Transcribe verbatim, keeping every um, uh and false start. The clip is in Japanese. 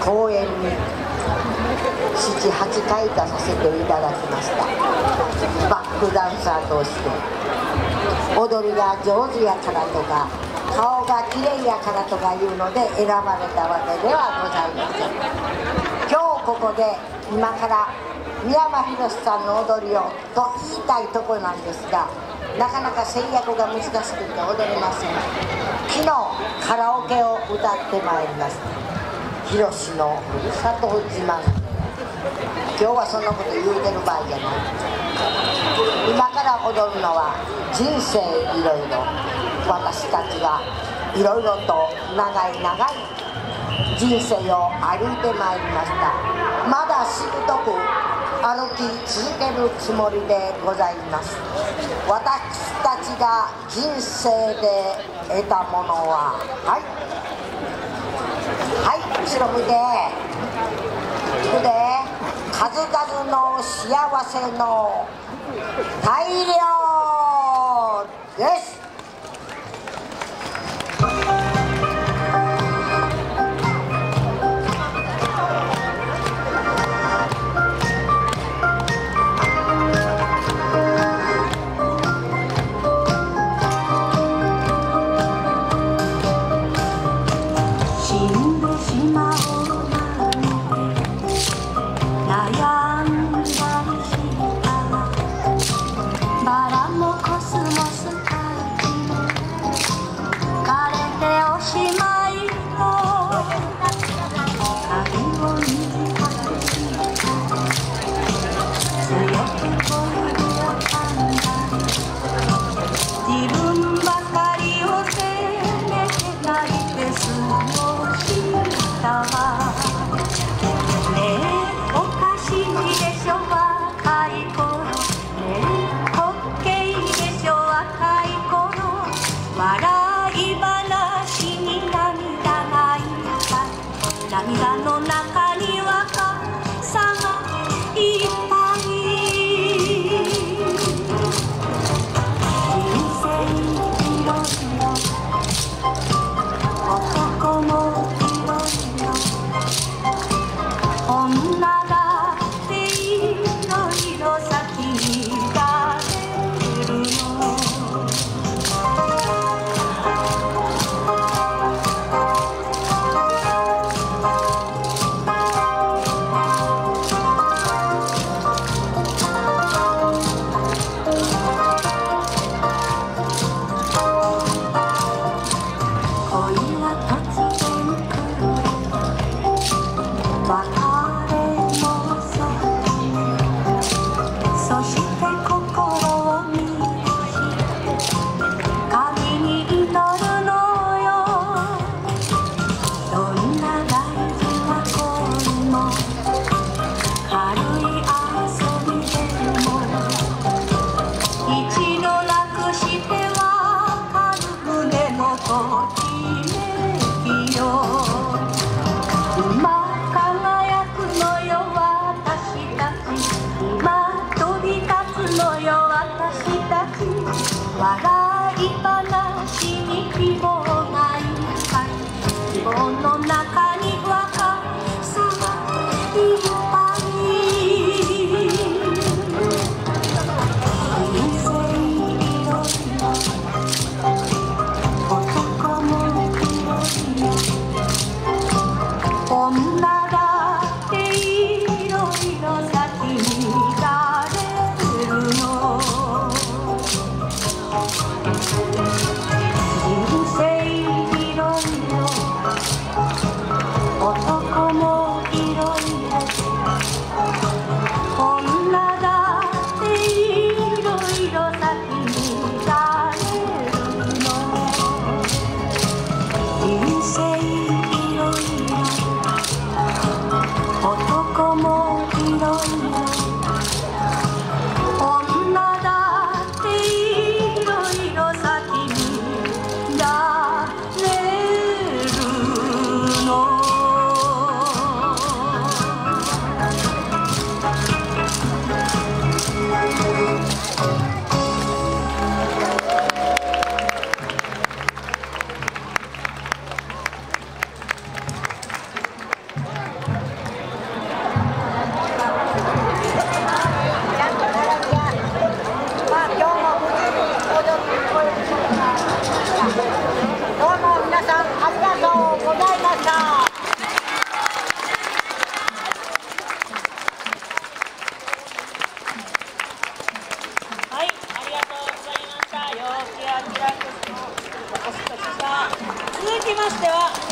公演にななはちかい出させていただきました。バックダンサーとして踊りが上手やからとか顔がきれいやからとかいうので選ばれたわけではございません。今日ここで今から三山ひろしさんの踊りをと言いたいところなんですが、なかなか制約が難しくて踊れません。昨日カラオケを歌ってまいりました。ひろしのふるさと自慢。今日はそんなこと言うてる場合じゃない。今から踊るのは人生いろいろ、私たちがいろいろと長い長い人生を歩いてまいりました。まだしぶとく歩き続けるつもりでございます。私たちが人生で得たものは、はいはい、後ろ向いていくで、数々の幸せの大量です。 した。続きましては